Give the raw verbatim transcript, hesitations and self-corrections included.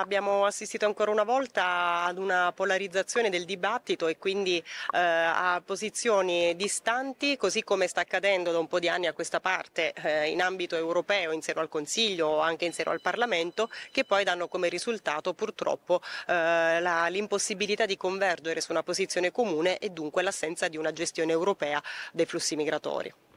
abbiamo assistito ancora una volta ad una polarizzazione del dibattito e quindi eh, a posizioni distanti, così come sta accadendo da un po' di anni a questa parte eh, in ambito europeo, in seno al Consiglio o anche in seno al Parlamento, che poi danno come risultato purtroppo eh, la, l'impossibilità di convergere su una posizione comune e dunque l'assenza di una gestione europea dei flussi migratori.